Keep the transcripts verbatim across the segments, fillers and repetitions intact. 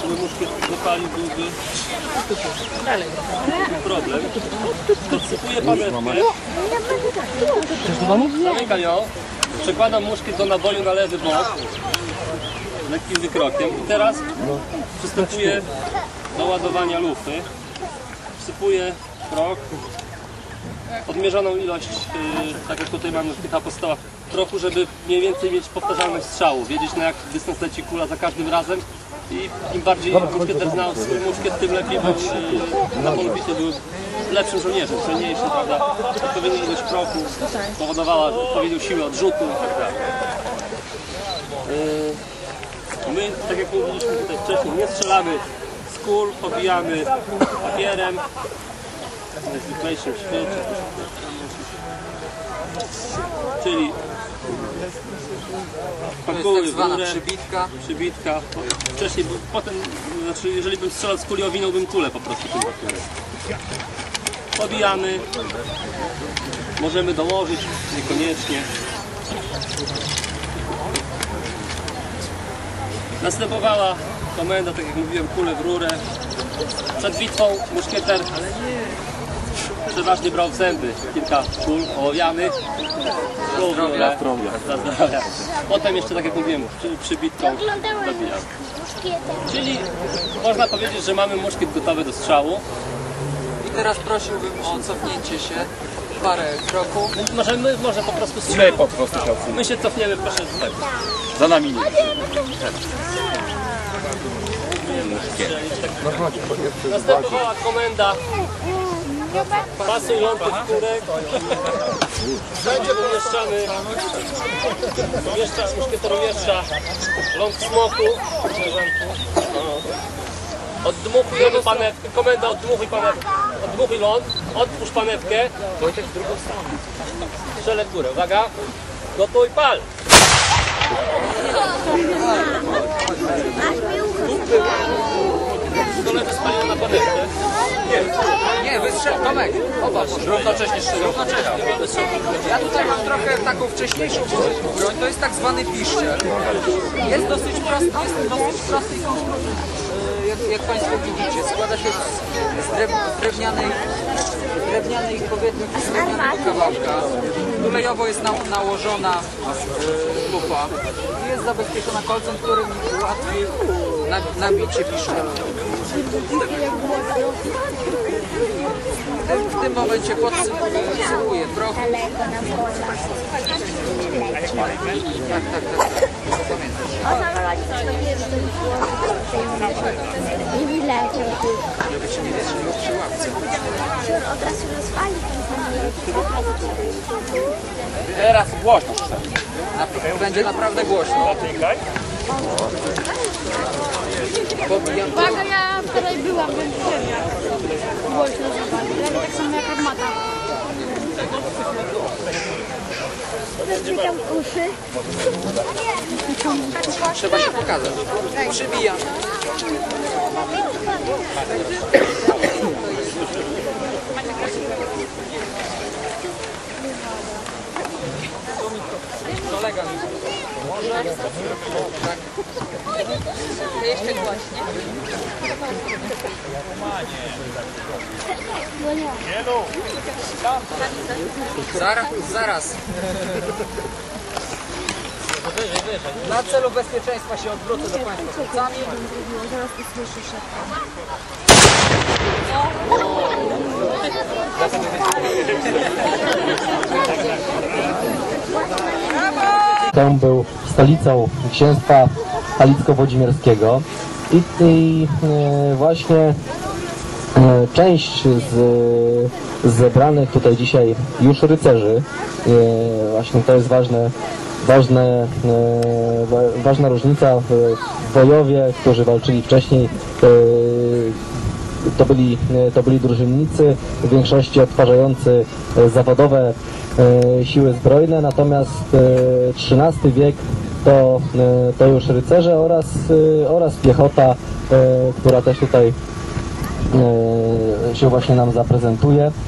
mój muszkiet dopalił, byłby problem. Podsypuję panewkę. Zamykam ją. Przekładam muszkiet do naboju na lewy bok. Lekkim wykrokiem. I teraz przystępuję do ładowania lufy. Wsypuję prok. Odmierzoną ilość, yy, tak jak tutaj mamy w tych apostołach, trochu, żeby mniej więcej mieć powtarzalność strzału, wiedzieć na jak dystans leci kula za każdym razem i im bardziej muszkieter znał swój muszkiet, tym lepiej był yy, na polu bitwy, był lepszym żołnierzem, celniejszym, prawda? Odpowiednia ilość prochu spowodowała odpowiednią siłę odrzutu i tak dalej. Yy, my, tak jak mówiliśmy tutaj wcześniej, nie strzelamy z kul, pobijamy papierem. W najzwyklejszym świecie. Czyli pakuły w górę, przybitka. przybitka. Wcześniej, bo potem, znaczy jeżeli bym strzelał z kuli, owinąłbym kulę po prostu tym papierem. Pobijamy. Możemy dołożyć, niekoniecznie. Następowała komenda, tak jak mówiłem, kulę w rurę. Przed bitwą muszkieter przeważnie brał w zęby kilka kul ołowianych. Zdrowia. Zdrowia. Potem jeszcze, tak jak mówiłem, przy, przybitką zabijał. Czyli można powiedzieć, że mamy muszkiet gotowy do strzału. I teraz prosiłbym o cofnięcie się parę kroków. Możemy, może po prostu strzelać. Po prostu My się cofniemy, proszę tutaj. Za nami nie. Następowała komenda pasujący w kurek. Wszędzie umieszczamy, umieszcza, muszkieter umieszcza ląd smoku. Oddmuchujemy panewkę, komenda oddmuchuj panewkę, oddmuchuj ląd, otwórz panewkę. Wojtek w drugą stronę. Strzelę w górę, uwaga, gotuj, pal! Koledzy spaliły na panewkę. Nie, nie, wystrzel, Tomek, oba równocześnie strzelą. Równocześnie. Ja tutaj mam trochę taką wcześniejszą broń, to jest tak zwany piszczel. Jest dosyć prosty, jest dosyć prosty konstrukcji, jak, jak Państwo widzicie. Składa się z, z, drew, z drewnianej, z drewnianej powiedzmy z drewnianego kawałka. Tulejowo jest na, nałożona e, lufa i jest zabezpieczona kolcem, którym łatwiej na, nabicie piszczela. W tym momencie podsypuję proch. Tak, tak, tak. Nie wyleciał. Żeby się nie wystrzelił przy łapce. Od razu rozwali ten Teraz głośno. Będzie naprawdę głośno. Uwaga, ja wczoraj byłam, więc wiem, głośno zobaczyć. Tak samo jak armata. Rozbijam uszy. Trzeba się pokazać. Przybijam. Kolega mi może? Tak. Jeszcze głośniej. Zaraz, zaraz. Dla celu bezpieczeństwa się odwrócę do Państwa plecami. Zaraz usłyszy szepta. Tam był stolicą księstwa halicko-włodzimierskiego i, i e, właśnie e, część z e, zebranych tutaj dzisiaj już rycerzy, e, właśnie to jest ważne, ważne, e, wa, ważna różnica w wojowie, którzy walczyli wcześniej, e, to byli, to byli drużynnicy, w większości odtwarzający zawodowe e, siły zbrojne, natomiast e, trzynasty wiek to, e, to już rycerze oraz, e, oraz piechota, e, która też tutaj e, się właśnie nam zaprezentuje.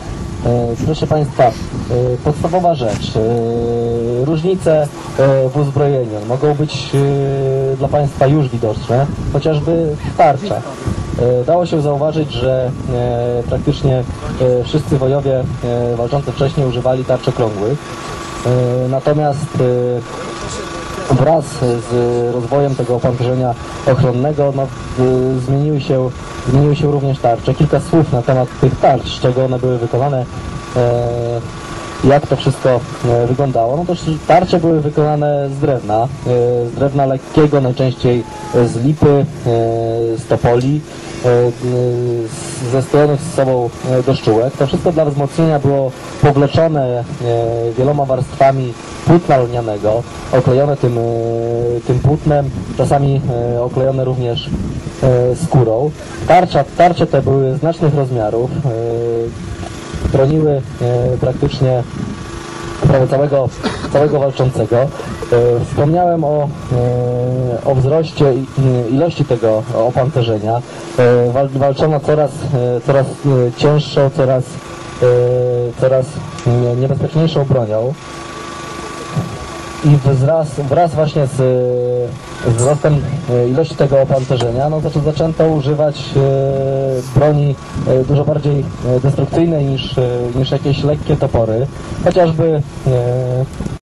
Proszę Państwa, podstawowa rzecz, różnice w uzbrojeniu mogą być dla Państwa już widoczne, chociażby w tarczach. Dało się zauważyć, że praktycznie wszyscy wojowie walczący wcześniej używali tarcz okrągłych, natomiast wraz z rozwojem tego opancerzenia ochronnego no, zmieniły się, zmieniły się również tarcze. Kilka słów na temat tych tarcz, z czego one były wykonane, jak to wszystko wyglądało. No to tarcze były wykonane z drewna, z drewna lekkiego, najczęściej z lipy, z topoli, zesklejonych z sobą doszczułek. To wszystko dla wzmocnienia było powleczone wieloma warstwami płótna lnianego, oklejone tym, tym płótnem, czasami oklejone również skórą. Tarcza, tarcze te były znacznych rozmiarów, broniły praktycznie prawie całego, całego walczącego. Wspomniałem o, o wzroście ilości tego opancerzenia. Wal, walczono coraz, coraz cięższą, coraz, coraz niebezpieczniejszą bronią. I wraz, wraz właśnie z wzrostem ilości tego opancerzenia no, zaczęto używać broni dużo bardziej destrukcyjnej niż, niż jakieś lekkie topory, chociażby